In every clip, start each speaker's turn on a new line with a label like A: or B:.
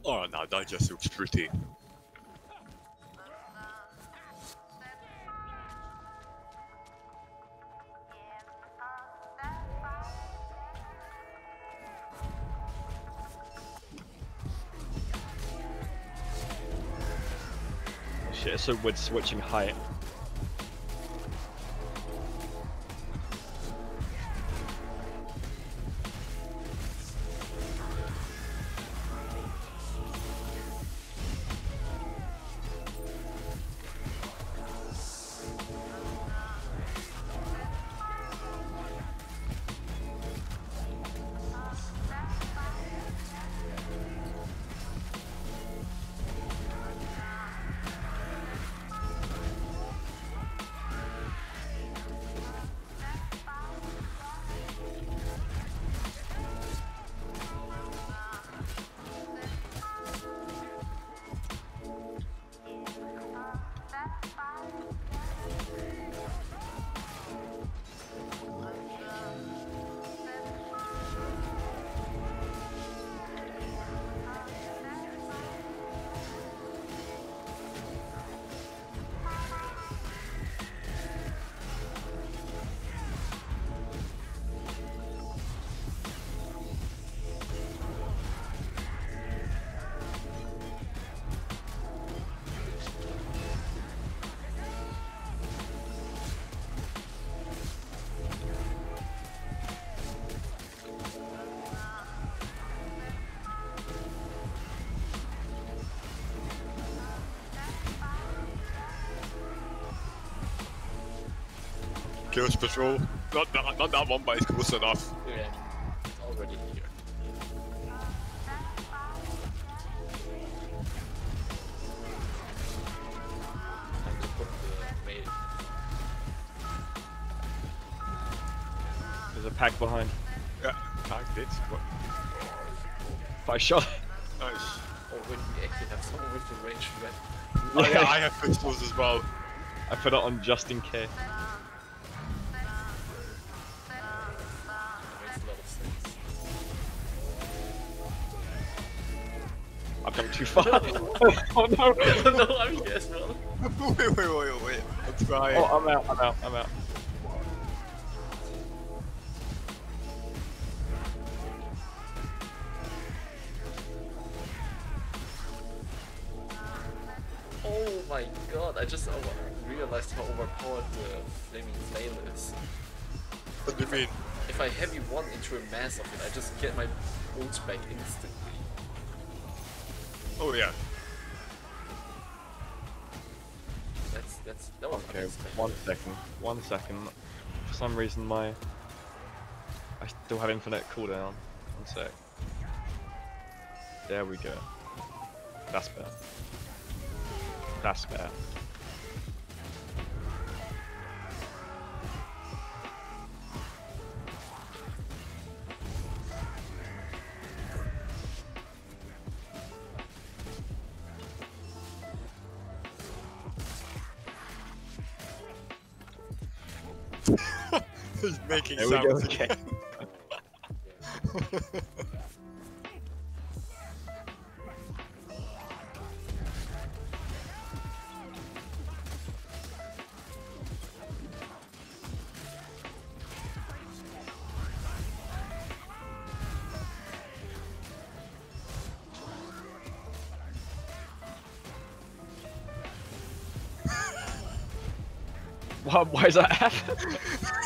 A: Oh, no, that just looks pretty.
B: Shit, it's so weird switching height.
A: Chaos Patrol. Not that one, but it's close enough.
C: Yeah, it's already here. Time to put the mail.
B: There's a pack behind.
A: Yeah, tagged it. But
B: If I shot.
A: nice.
C: Oh, when we actually have someone with the range weapon.
A: Oh, yeah, I have pistols as well.
B: I put it on just in case.
C: That makes a lot of sense.
B: I've come too far. Oh no!
C: No, I'm here as well.
A: wait. I'm trying.
B: Oh, I'm out.
C: Oh my god, I just realized how overpowered the flaming flail is.
A: What do you mean?
C: If I heavy one into a mass of it, I just get my ult back instantly.
A: Oh yeah.
C: That was
B: Okay,
C: unexpected.
B: 1 second. For some reason I still have infinite cooldown. 1 sec. There we go. That's better. That's better.
A: He's making
B: There we go,
A: sounds
B: okay.
A: again.
B: Why is that happening?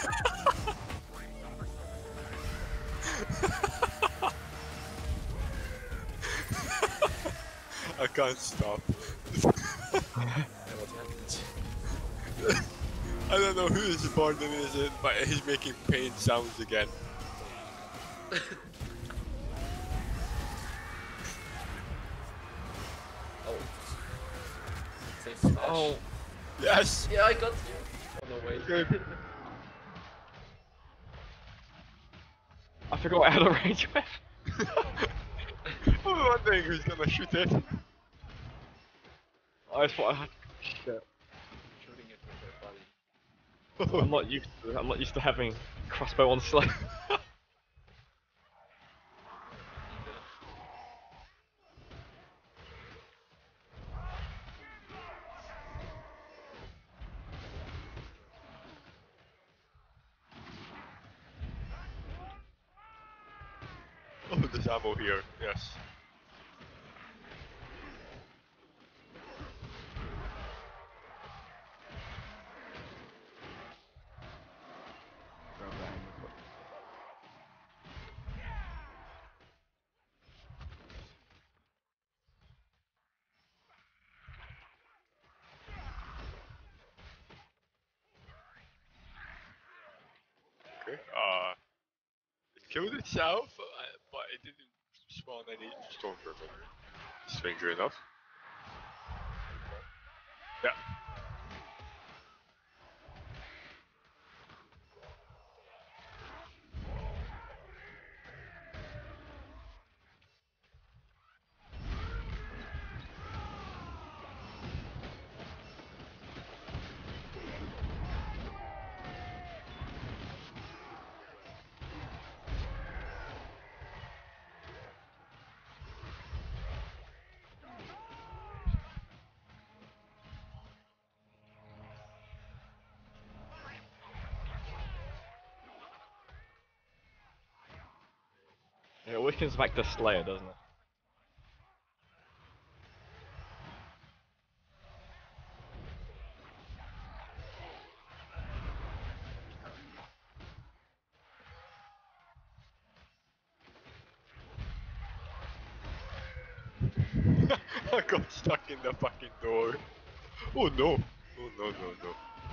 A: I can't stop.
C: Yeah, what happened?
A: I don't know who is Borden is it, but he's making pain sounds again.
C: Oh. Safe smash.
B: Oh,
A: Yes!
C: Yeah, I got you. Oh no, wait.
A: Good.
B: I forgot I had a range weapon.
A: I was wondering who's gonna shoot it.
B: I just thought I had. Shit.
C: Shooting it with their body.
B: I'm not used to having crossbow on slow.
A: There's ammo here, yes.
B: Grab that ammo quick.
A: Okay. It killed itself, but it didn't spawn any stormtrooper. Stranger enough. Yeah.
B: It awakens back to Slayer, doesn't it?
A: I got stuck in the fucking door. Oh no. Oh no, no, no.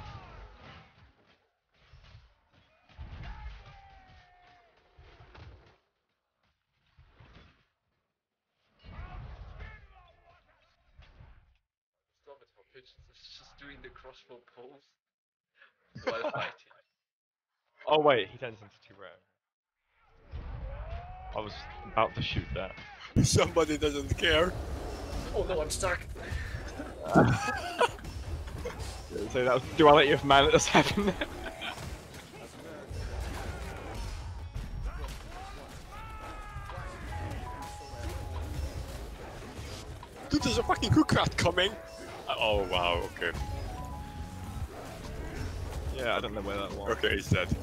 C: Stop it, how pigeons is just doing the crossbow pose while fighting.
B: Oh wait, he turns into 2 rare. I was about to shoot that.
A: Somebody doesn't care.
C: Oh no, I'm stuck!
B: So that was, do I let you have man let this happen?
A: Dude, there's a fucking hook rat coming! Oh wow, okay.
B: Yeah, I don't know where that was.
A: Okay, he's dead.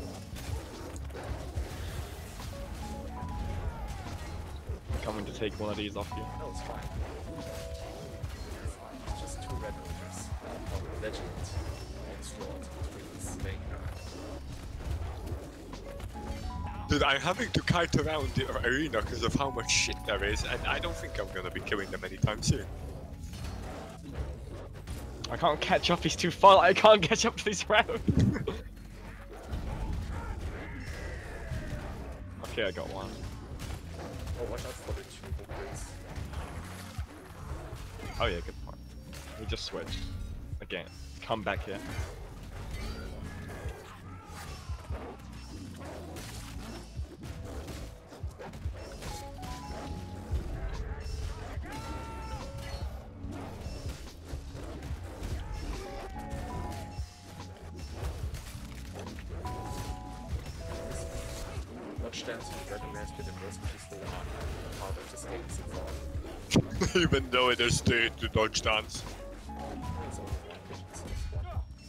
B: Coming to take one of these off you.
C: No, it's fine. It's fine. It's just 2 red orders. Legend onslaught between Spain.
A: Dude, I'm having to kite around the arena because of how much shit there is, and I don't think I'm gonna be killing them anytime soon.
B: I can't catch up, he's too far, I can't catch up to this round. Okay, I got one.
C: Oh, watch out for the 2 hookers.
B: Oh yeah, good point. We just switched. Again, come back here.
C: Much dance with red has been the most peaceful part of this game so far.
A: Even though it is to dodge dance.
C: It's only 1 pigeon, so it's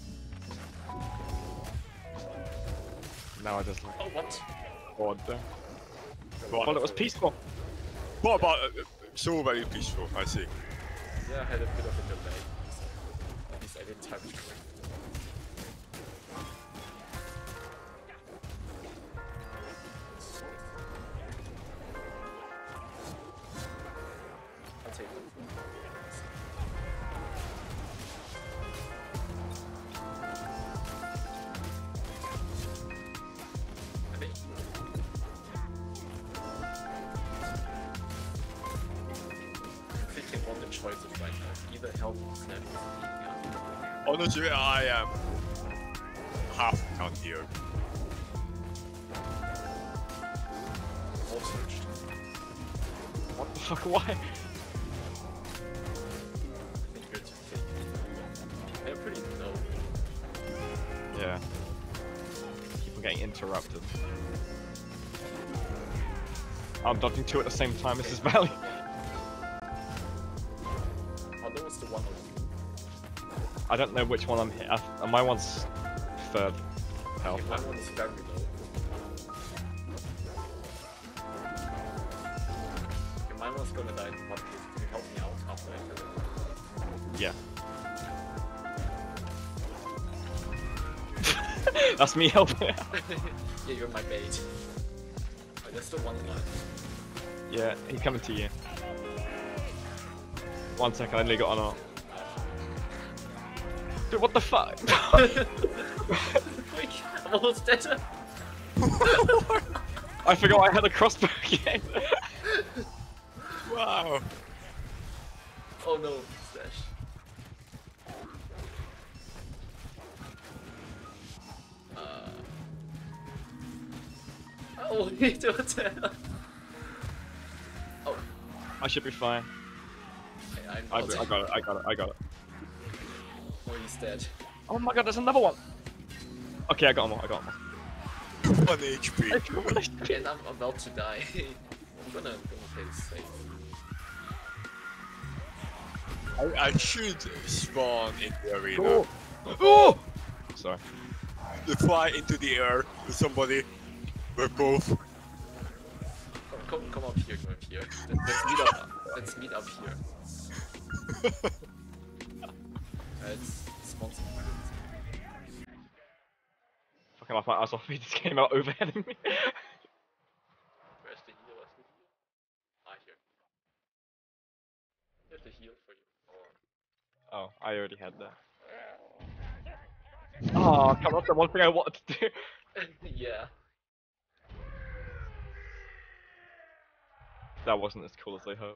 C: 1.
B: Now I just like,
C: Oh, what?
B: what the?
A: What?
B: Well, it was peaceful.
A: What about so very peaceful, I see.
C: Yeah, I had a bit of a delay. So at least I didn't time it correctly. I'll take it. I think picking on the choices right now. Either help snap
A: Honestly, I am half done here.
C: or searched.
B: What the fuck, why?
C: I think you're too thick. They're pretty low.
B: Yeah. People getting interrupted. I'm dodging 2 at the same time, this is value.
C: Oh, that was the one on
B: I don't know which one I'm hit. My one's 3rd health.
C: okay, one is very low. almost gonna die. But can you help me out after I kill it?
B: Yeah. That's me helping out.
C: Yeah, you're my bait. Oh, there's still one alive.
B: Yeah, he's coming to you. 1 second, I nearly got on. Dude, what the fuck?
C: I'm almost dead.
B: I forgot I had a crossbow again.
A: Wow.
C: Oh no, Slash. Oh, what the hell? Oh,
B: I should be fine.
C: I'm
B: I
C: not.
B: got it.
C: Oh, he's dead.
B: Oh my god, there's another one. Okay, I got him all.
A: 1 HP.
C: And I'm about to die. I'm gonna play this safe.
A: I should spawn in the arena.
B: Oh! Oh! Sorry.
A: To fly into the air with somebody. We're both.
C: Come up here, Let's meet up here. It's sponsored.
B: Fucking laugh my ass off, he just came out overheading me.
C: Where's the heal? Ah, here. Here's the heal for you.
B: Oh, I already had that. Oh, come on, that's the one thing I wanted to do.
C: Yeah.
B: That wasn't as cool as I hoped.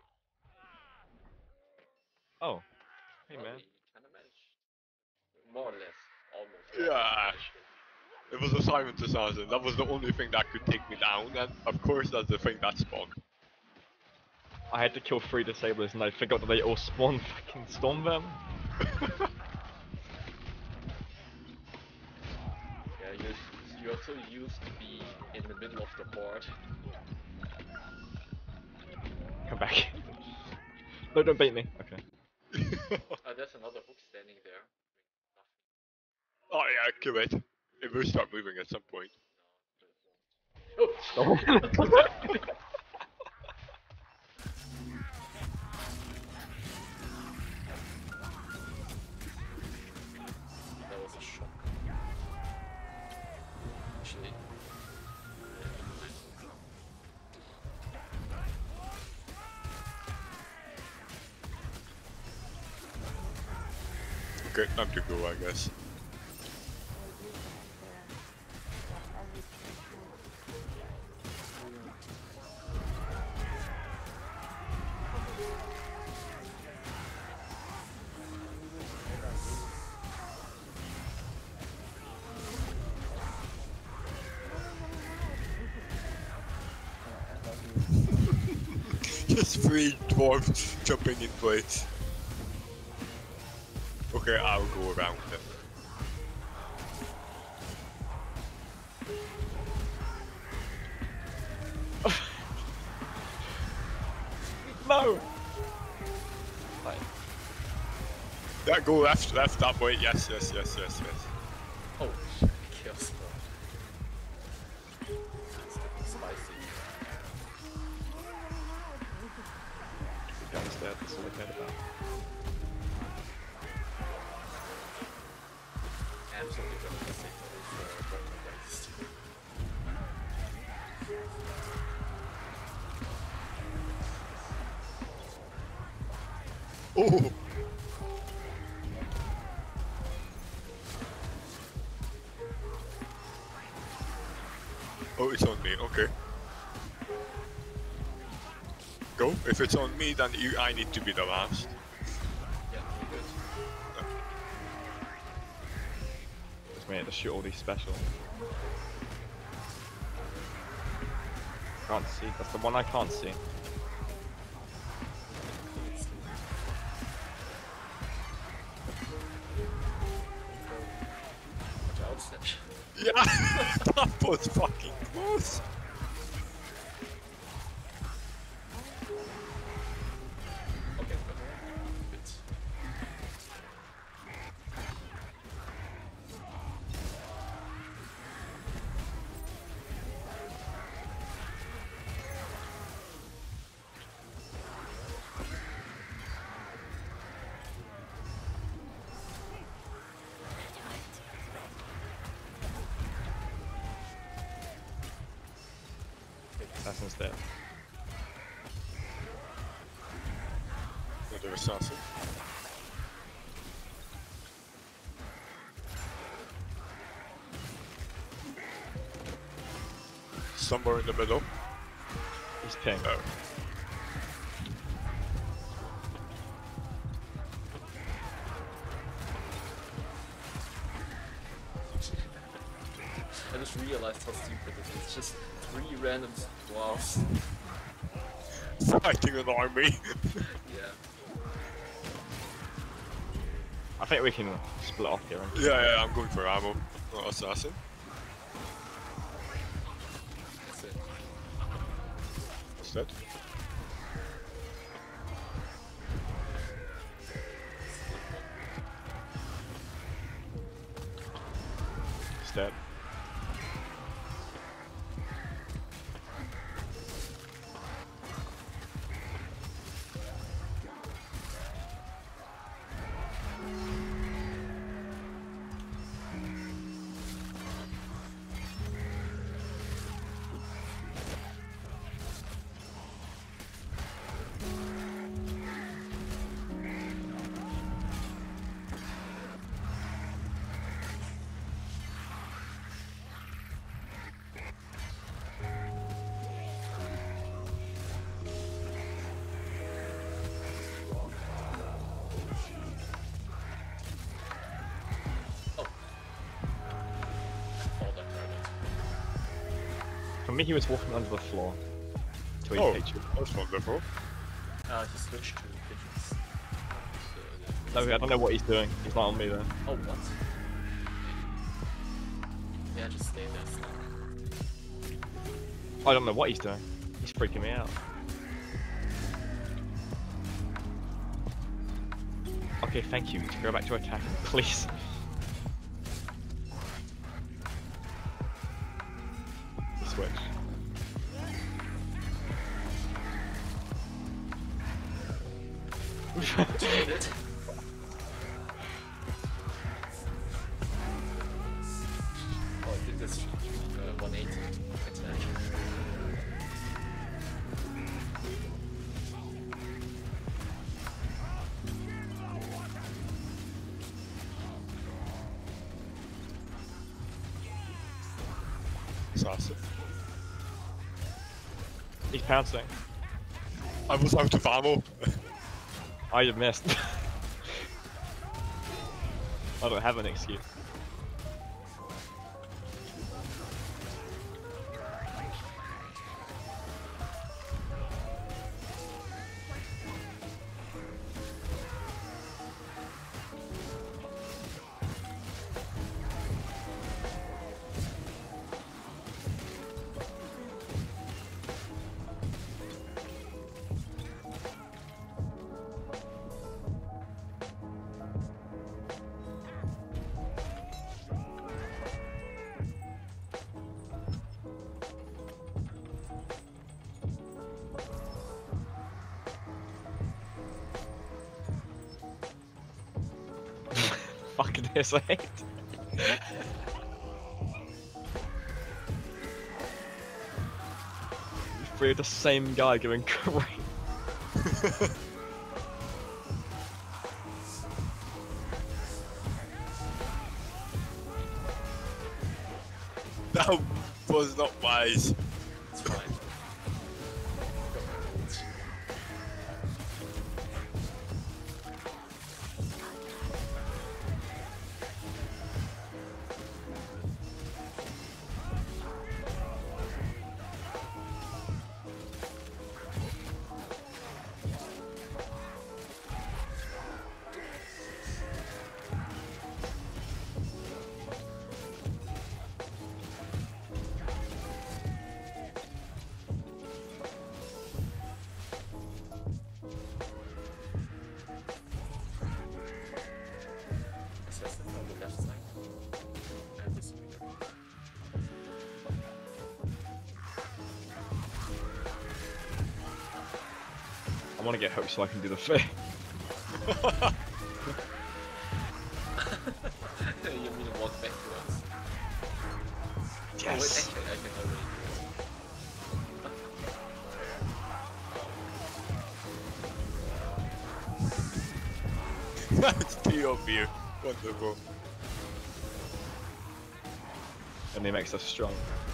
B: Oh. Hey
C: Well,
B: man.
C: we kinda managed. More or less. Almost.
A: Yeah. It was a silent assassin. That was the only thing that could take me down, and of course that's the thing that spawned.
B: I had to kill 3 disablers and I forgot that they all spawn fucking storm them.
C: Yeah, you're so used to be in the middle of the board.
B: Come back. No, don't bait me. Okay.
C: There's another hook standing there.
A: Oh yeah, kill it. It will start moving at some point.
C: Oh! That was a shock. Actually.
A: Okay, time to go, I guess. Just 3 dwarves jumping in place. Okay, I'll go around them.
B: No! Fine.
A: Yeah, go left, that way. Yes.
C: Oh, shit. Chaos spawn. It's getting spicy.
B: The gun's dead, that's all I cared about.
C: Absolutely gonna miss it over bottom waist.
A: Oh! Oh, it's on me, okay. Go. If it's on me, then I need to be the last.
C: Yeah, you're good.
B: Just waiting to shoot all these specials. Can't see, that's the one I can't see.
C: Watch out, Snatch.
A: Yeah! That was fucking close!
C: Okay, good.
B: Assassin's dead.
A: Another assassin. Somewhere in the middle.
B: He's ping.
A: Oh.
C: I just realized how stupid it is. It's just 3 random dwarves.
A: Fighting an army.
C: Yeah.
B: I think we can split off here.
A: Yeah, I'm going for ammo. Not assassin.
C: That's it.
A: What's that?
B: He's dead.
C: All that garbage.
B: For me, he was walking under the floor. To
A: Oh,
B: hit you.
A: that's wonderful.
C: He switched to pigeons.
B: No, I don't know what he's doing. He's not on me there.
C: Oh, what? Yeah, just stay there. Still.
B: I don't know what he's doing. He's freaking me out. Okay, thank you. Go back to attack, please. Switch.
C: Did it? Oh, I did this 180 attack.
A: Assassin.
B: He's pouncing.
A: I was out of ammo.
B: I missed. I don't have an excuse. Fuck this, I hate. We're the same guy going great.
A: That was not wise.
C: It's fine. Assassin on the left side. And this way.
B: I want to get hooked so I can do the thing.
C: You mean to walk back to us?
B: Yes.
C: Oh, wait, actually, I can already do it.
A: Tea or beer. Wonderful.
B: And he makes us strong.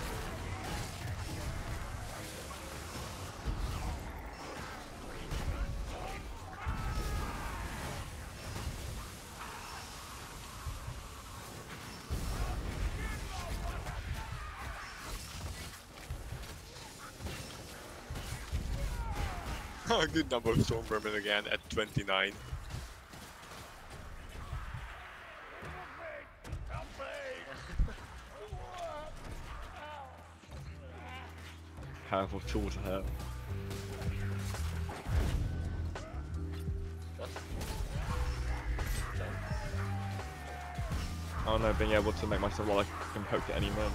A: Good number of Stormvermin again at 29.
B: Powerful tool to have.
C: What?
B: I don't know, being able to make myself look like I can poke at any man.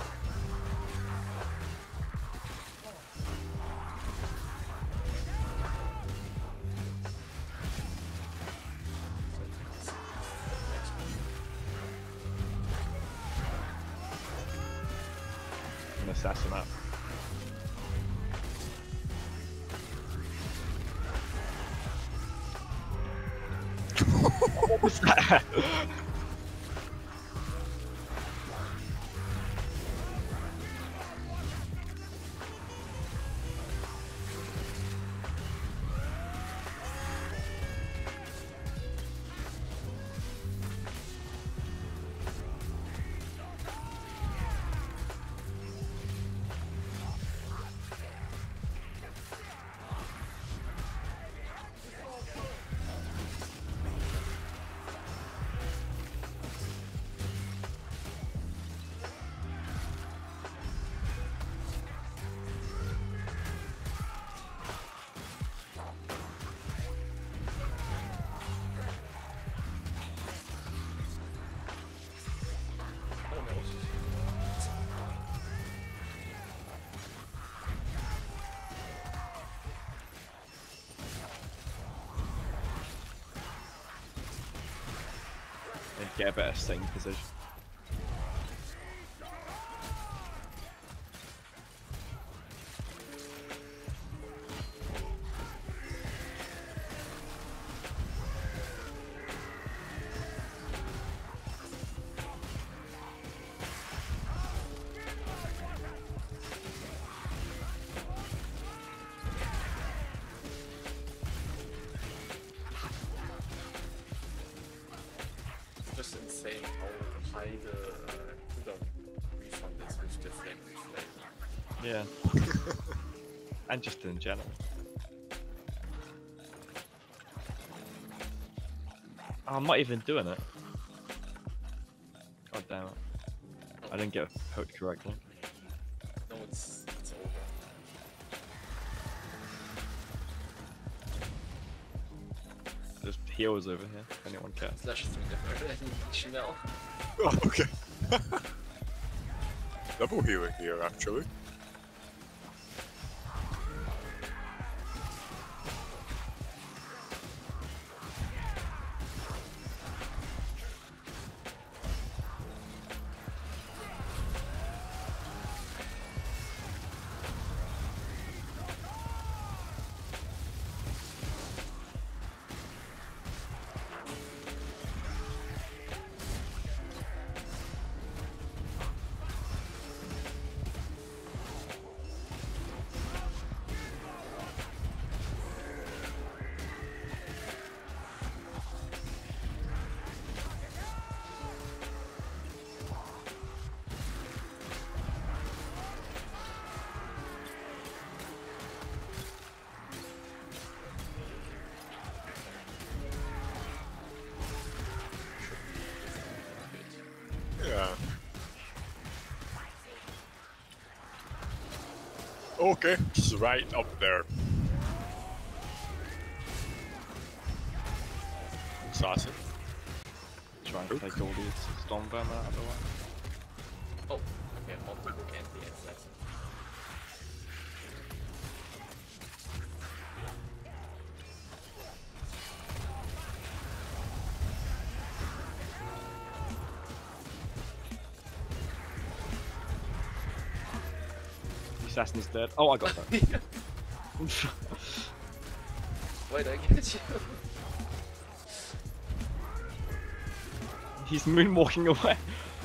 B: An assassin up. What was that?
C: Oh no.
B: And get a better sitting position.
C: It's just insane how high the refund is with the flame reflect.
B: Yeah. And just in general. Oh, I'm not even doing it. God damn it. I didn't get poked correctly.
C: No, it's over.
B: There's healers over here, if anyone cares.
C: Slash is doing different than Chanel.
A: Oh, okay. Double healing here, actually. Yeah. Okay, just right up there. Assassin.
B: Try and take all these Stormvermin out of the way.
C: Oh, okay, multiple anti-assassin.
B: The assassin's dead. Oh, I got that.
C: Wait, I get you.
B: He's moonwalking away.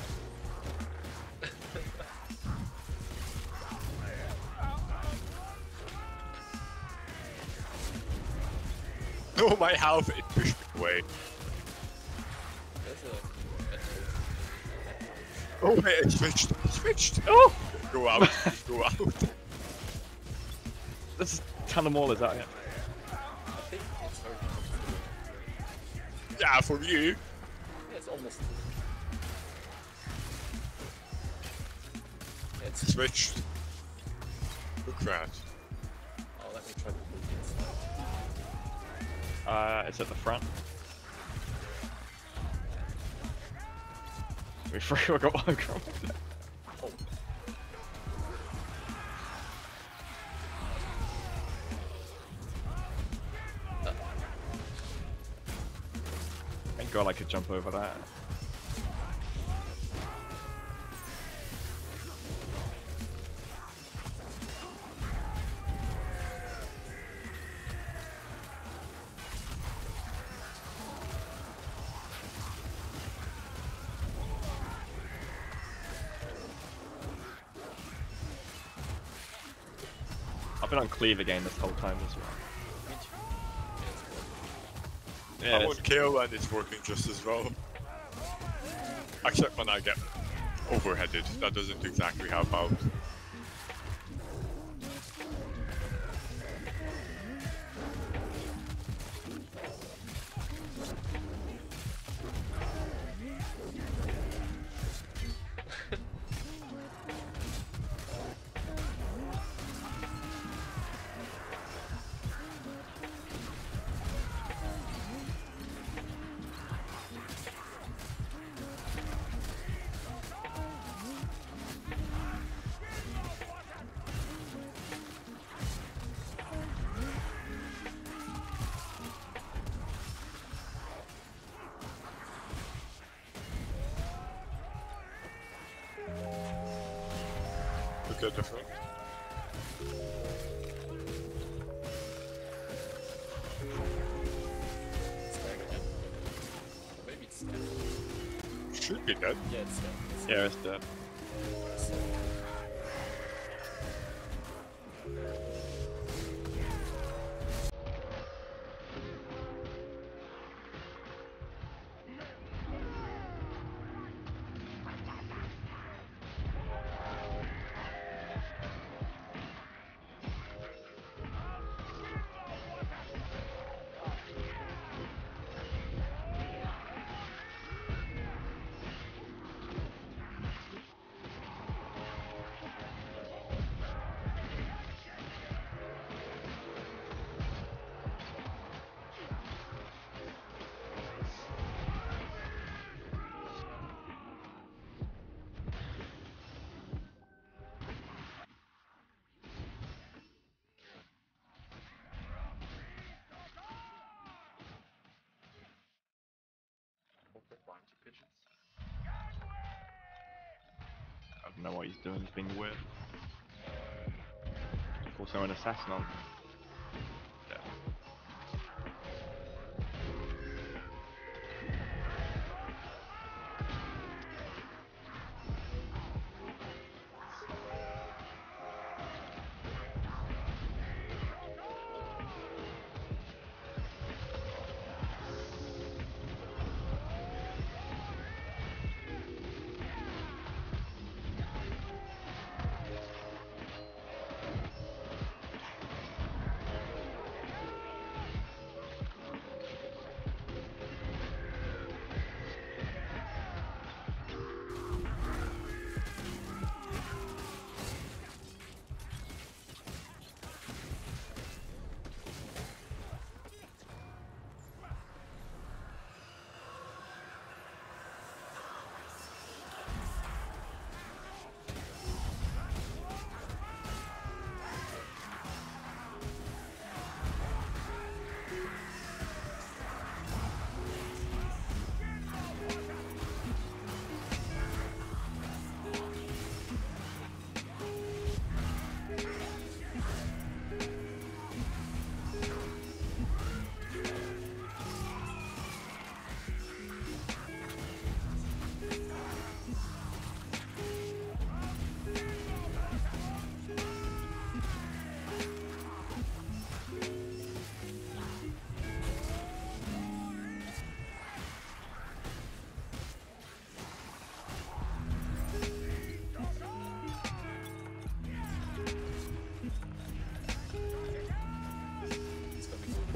A: No, my health, it pushed me away.
C: There's a vegetable.
A: Oh wait, it switched. It switched.
B: Oh!
A: Go out. Go out.
B: There's a ton of maulers out here.
C: I think it's very close to
A: Yeah, for you.
C: yeah, it's almost. It's.
A: Switched. Look that.
C: Oh, let me try to move inside.
B: It's at the front. We forgot what aggro.
C: Oh.
B: Thank God I could jump over that. I've been on cleave again this whole time as well.
C: Me too.
B: Yeah,
A: I'm
B: it's-
A: on kill and it's working just as well. Except when I get overheaded. That doesn't exactly help out. Look at the front.
C: It's back again. Maybe it's dead.
A: Should be dead.
C: Yeah, it's dead. It's
B: yeah, it's dead.
C: so- Corporate bounty pigeons.
B: I don't know what he's doing, he's being weird. Also an assassin on. Yeah.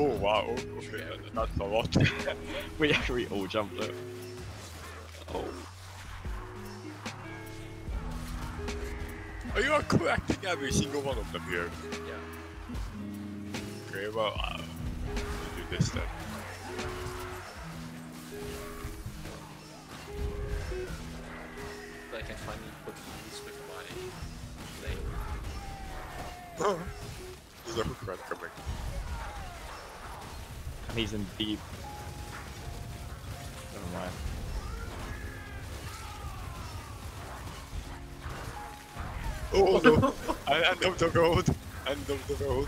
A: Oh wow, okay, that's a lot.
B: we all jumped it. Oh.
A: Are you collecting every single one of them here?
C: Yeah.
A: Okay, well, we'll do this then.
C: But I can finally put these with my lane.
A: There's a hook rat coming.
B: And he's in deep. Never mind.
A: Oh no! End of the road! End of the road!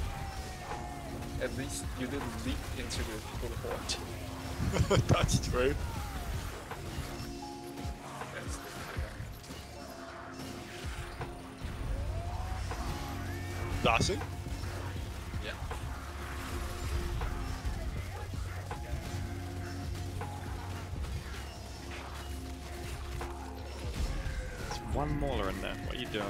C: At least you didn't leap into the boulevard.
A: That's true.
C: That's the
A: Dashing?
C: Yeah.
B: There's one Mauler in there. What are you doing?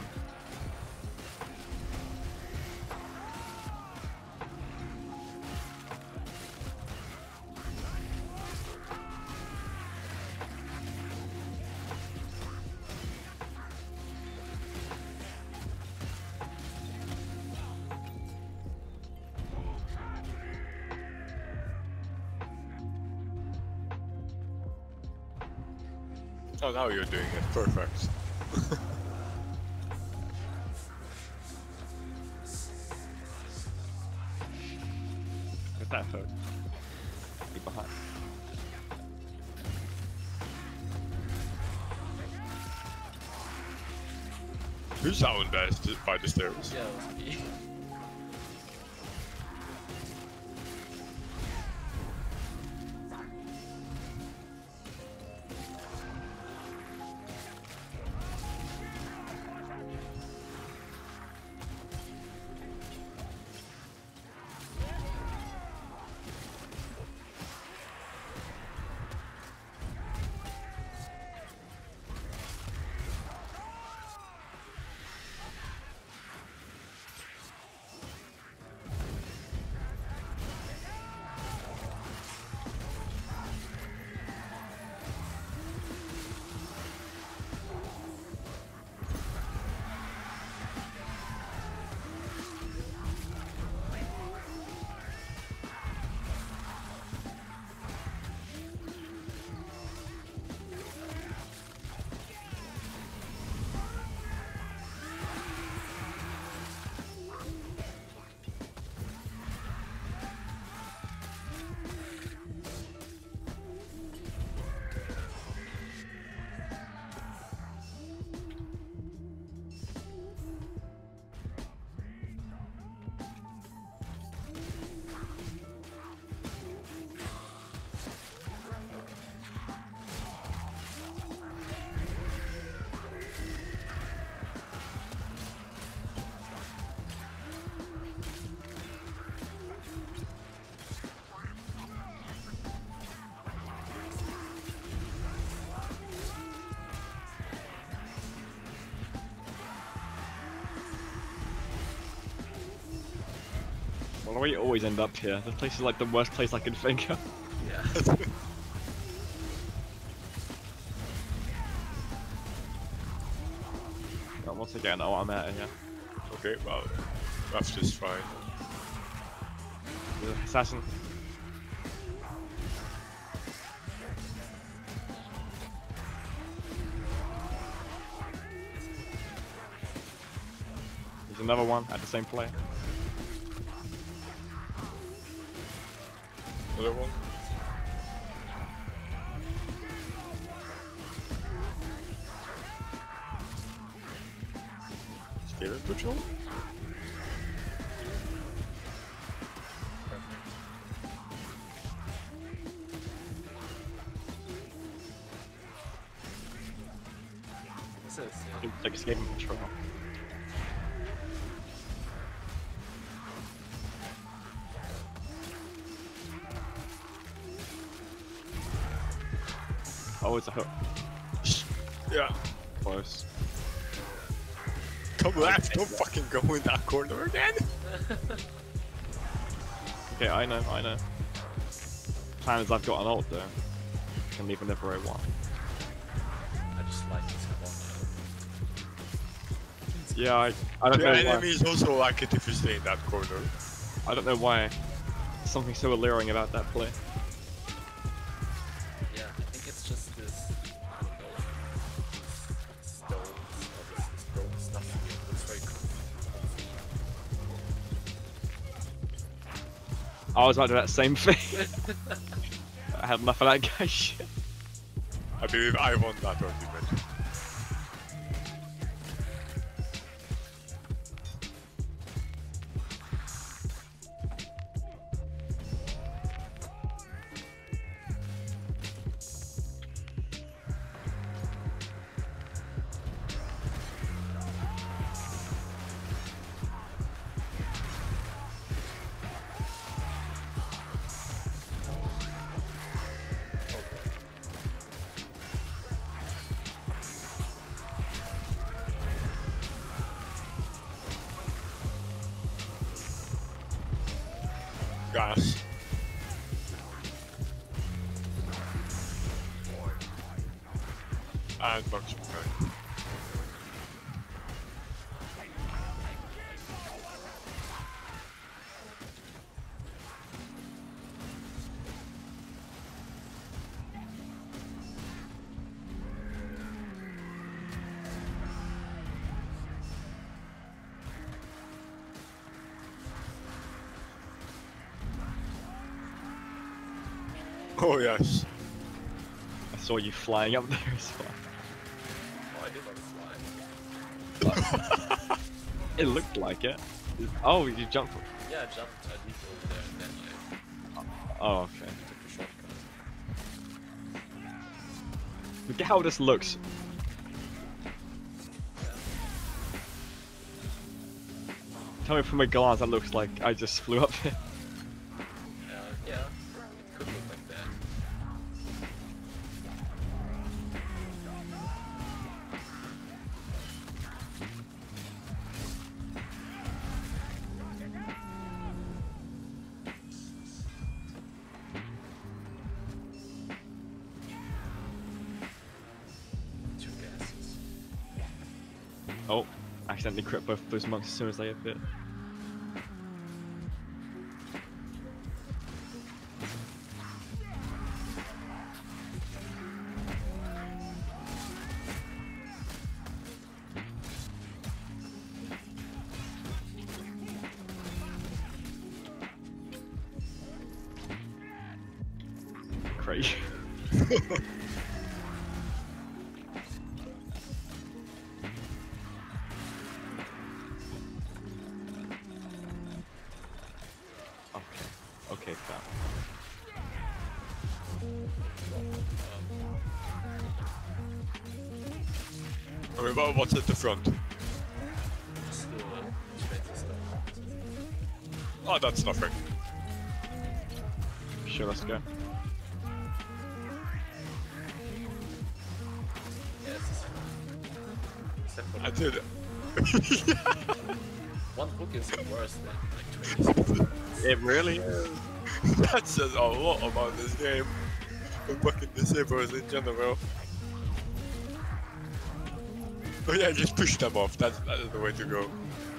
A: Oh, now you're doing it. Perfect.
B: With that hook. Be behind.
A: Who's down there by the stairs?
C: Yeah, it was me.
B: Well, we always end up here. This place is like the worst place I can think of.
C: Yeah.
B: But once again, oh, I'm out of here.
A: Okay, well, that's just fine.
B: The assassin. There's another one at the same play.
A: Another one? Steven Patrol?
C: This is,
B: It's like escaping patrol. Oh, it's a hook.
A: Yeah.
B: Close.
A: Come left, don't fucking go in that corner again!
B: Okay, I know. Plan is I've got an ult though. Can leave whenever I want.
C: I just like this corner.
B: Yeah, I don't
A: The
B: know why.
A: enemies also like it if you stay in that corner.
B: I don't know why. Something so alluring about that play.
C: Yeah, I think it's just this, I don't know, these stones or this broken stuff. It's very cool.
B: I was about to do that same thing. I had enough of that guy shit.
A: I believe I won that ultimate. Gas. And box. Oh yes.
B: I saw you flying up there as well.
C: Oh, I did not fly.
B: It looked like it. Oh, you jumped.
C: Yeah, I jumped, I did over there, and then
B: Oh, okay.
C: I took a shortcut.
B: Look at how this looks. Tell me from a glance that looks like I just flew up there.
C: Yeah, it could look like that. Two gases.
B: Oh, accidentally crit both of those monks as soon as they appeared. Crazy. Okay, fam.
A: Okay, but what's at the front?
C: Just fancy stuff.
A: Oh, that's nothing.
B: Sure, let's go.
C: Yes. Except for
A: I did it.
C: one book is worse than like 20.
B: It really is.
A: That says a lot about this game. And fucking disablers in general. Oh yeah, just push them off. That is the way to go.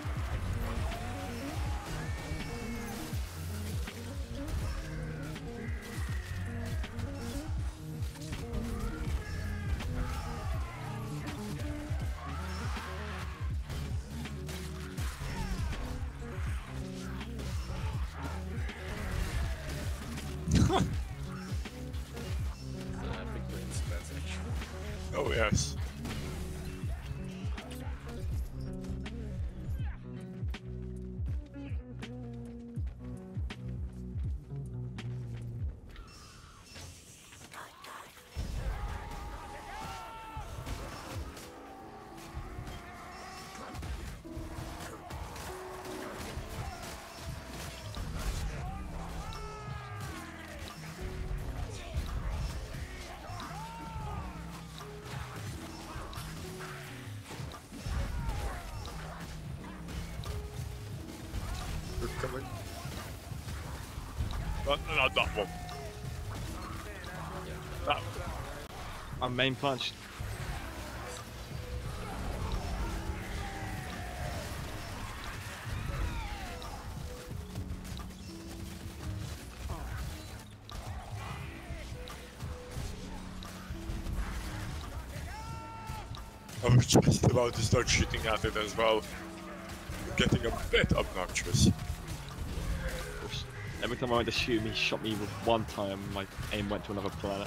C: Big brains transaction.
A: Oh yes. We're coming. Not that one. That one.
B: I'm main punched.
A: I was just about to start shooting at it as well. Getting a bit obnoxious.
B: Every time I went to shoot him, he shot me with one time. My aim went to another planet.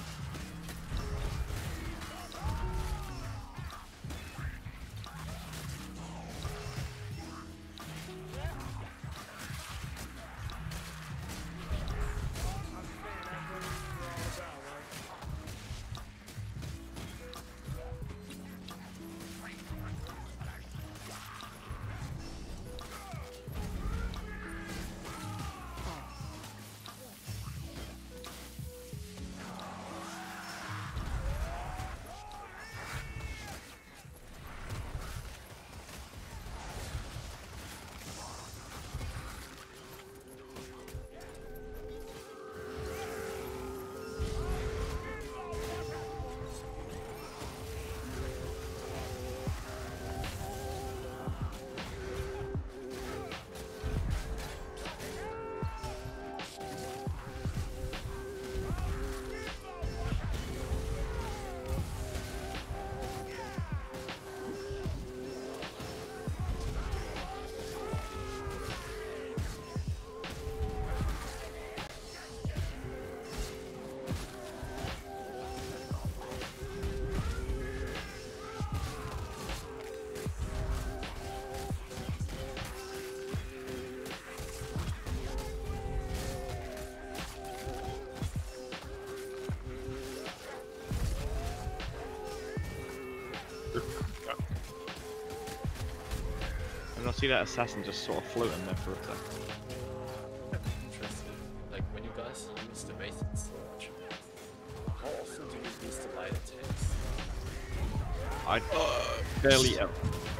B: And I see that assassin just sort of floating there for a second.
C: Interesting. Like when you guys use the basic sword, how often do you use the light attacks?
B: I barely ever.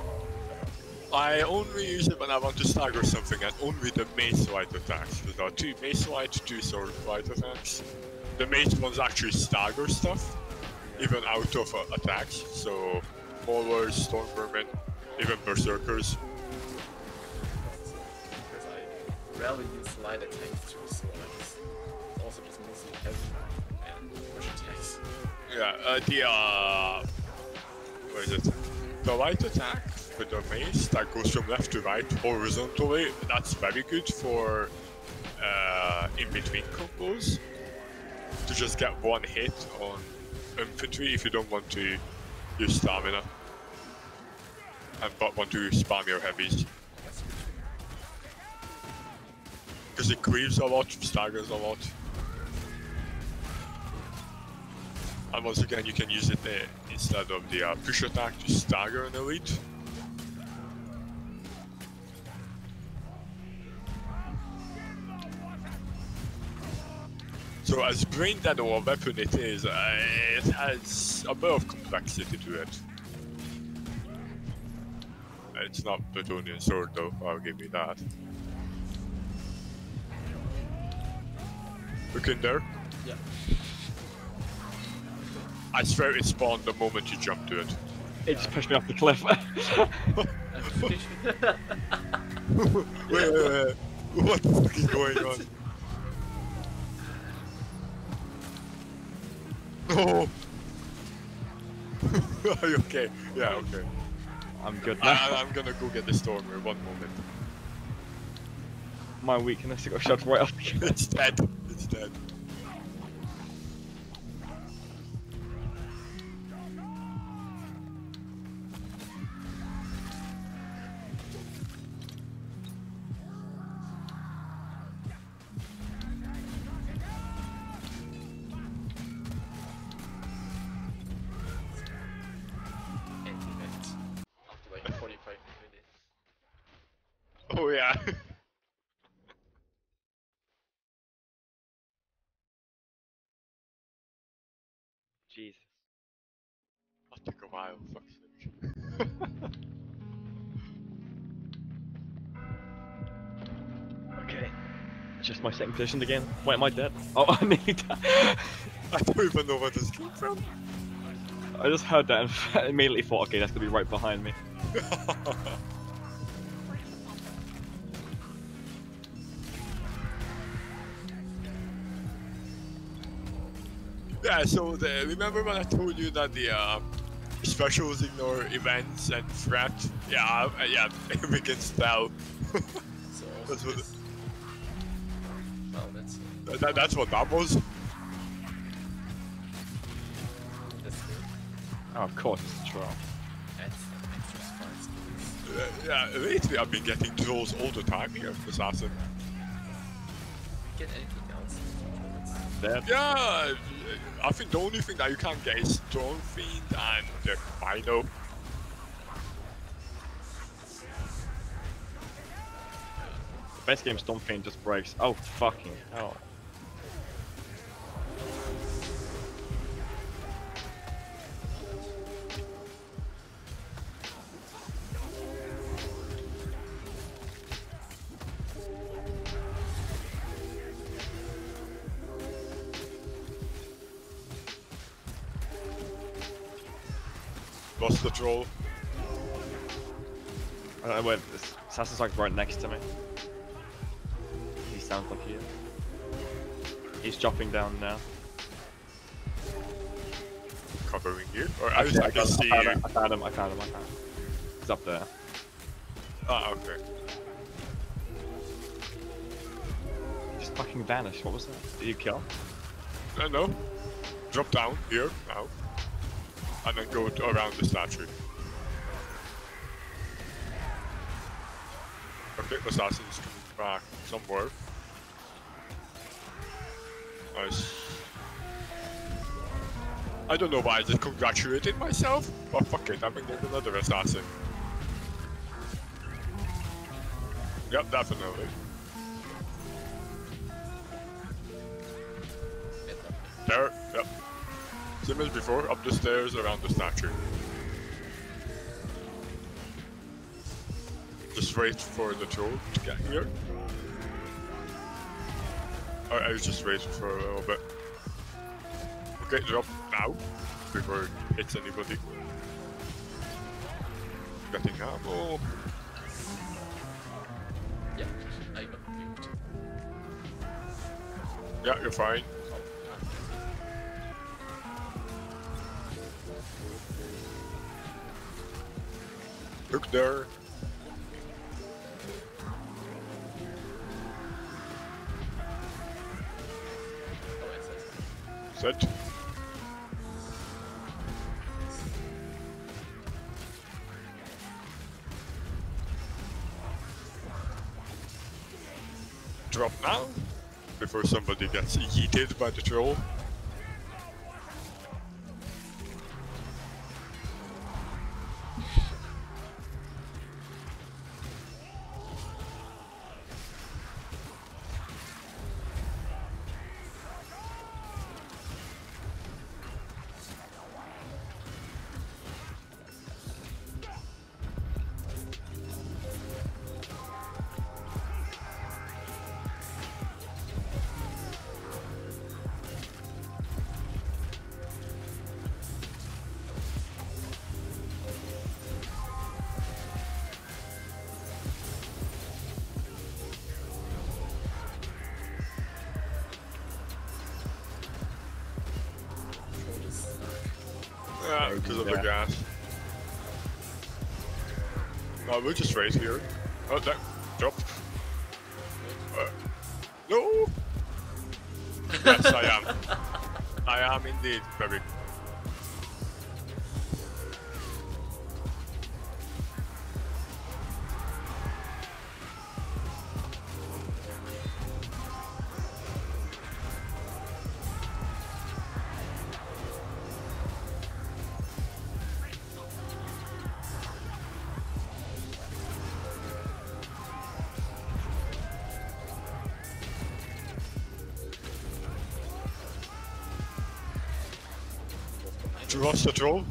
A: I only use it when I want to stagger something, and only the mace light attacks. There are 2 mace light, 2 sword light attacks. The mace ones actually stagger stuff, even out of attacks. So, followers, storm vermin, even berserkers.
C: Because I rarely use light attacks too, so it's also just mostly heavy and push attacks.
A: Yeah, what is it? The light attack with the mace that goes from left to right horizontally, that's very good for in-between combos. To just get one hit on infantry if you don't want to use stamina. And but want to spam your heavies. Because it cleaves a lot, staggers a lot. And once again, you can use it instead of the push attack to stagger an elite. So as brain dead of a weapon it is, it has a bit of complexity to it. It's not Plutonian sword though, I'll give you that. Look in there.
C: Yeah.
A: I swear it spawned the moment you jumped to it.
B: It just pushed me off the cliff.
A: Wait. What the fuck is going on? No! Are you okay? Yeah, okay.
B: I'm good now.
A: I'm gonna go get the stormer, one moment.
B: My weakness got shoved right off the cliff.
A: It's dead. It's dead.
C: After like 45 minutes.
A: Oh yeah.
B: Jesus.
A: That took a while, fuck's sake.
B: Okay. just my second position again. Wait, am I dead? Oh, I nearly died.
A: I don't even know where this came from.
B: I just heard that and immediately thought, okay, that's gonna be right behind me.
A: Yeah, so remember when I told you that the specials ignore events and threat? Yeah, yeah, we can spell.
C: So
A: That's what.
C: well, that's
A: That's what that was.
C: good.
B: Oh, of course, it's a troll.
C: Add some extra spice to this.
A: Yeah, lately I've been getting trolls all the time here, Assassin.
C: Get anything else?
B: Dead.
A: Yeah, I think the only thing that you can't get is Storm Fiend and the Rhino.
B: The best game Stormfiend just breaks. Oh, fucking hell.
A: Lost the troll.
B: I don't know where this Assassin's like right next to me. He sounds like he is. He's dropping down now.
A: Covering you? Or I can see you.
B: I found him. He's up there.
A: Ah, okay.
B: He just fucking vanished. What was that? Did you kill?
A: No. Drop down here now. And then go around the statue. Okay, the assassin's coming back somewhere. Nice. I don't know why I just congratulated myself, but fuck it, I'm gonna get another assassin. Yep, definitely. There, yep. Same as before, up the stairs, around the statue. Just wait for the troll to get here. Or I was just waiting for a little bit. Okay, drop now, before it hits anybody. Getting ammo.
C: Yeah, I got moved.
A: Yeah, you're fine. Look there.
C: Oh, it says.
A: Set. Drop now, before somebody gets yeeted by the troll. Yeah, because of the
B: Yeah.
A: gas. No, we'll just race here. Oh, that drop. No! Yes, I am. I am indeed, baby. Lost the troll.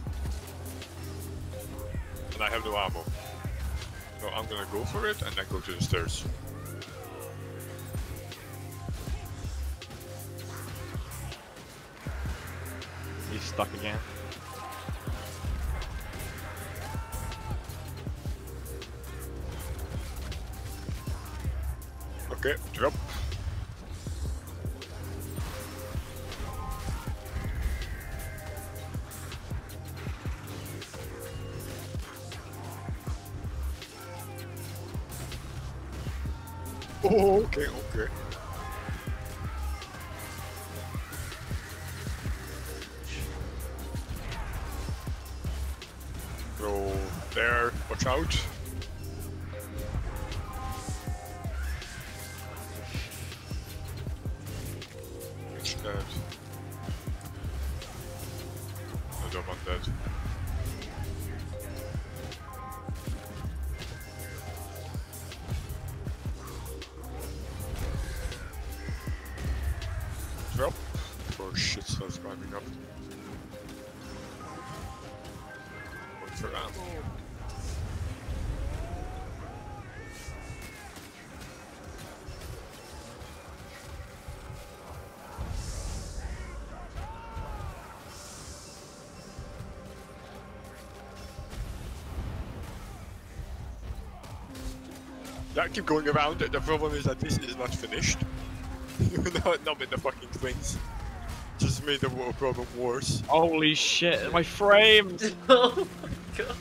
A: And I have no ammo. So I'm gonna go for it and then go to the stairs.
B: stuck again.
A: Okay, drop. Oh, okay, okay. Go there, watch out. It's dead. I don't want that. Drop. Oh shit, starts climbing up. Wait for ammo. Yeah, keep going around. The problem is that this is not finished. not with the fucking twins. Just made the problem worse.
B: Holy shit, my frames!
C: Oh my god.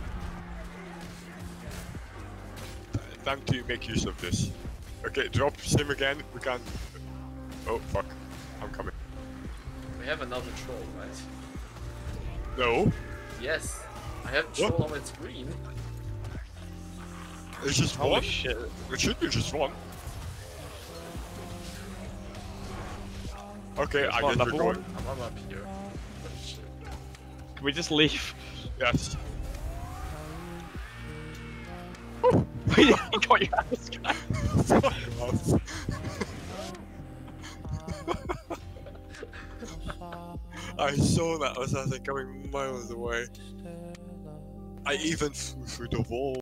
A: Time to make use of this. Okay, drop sim again. We can't. Oh fuck. I'm coming.
C: We have another troll, right?
A: No,
C: Yes. I have troll on my screen.
A: it's just
B: Holy
A: one.
B: shit.
A: It should be just one. Okay,
B: There's
A: I
B: one,
A: guess we're
B: number
A: going.
C: I'm up here. Oh, shit.
B: Can we just leave?
A: Yes.
B: You got your ass guy.
A: Fuck off. I saw that assassin coming miles away. I even flew through the wall.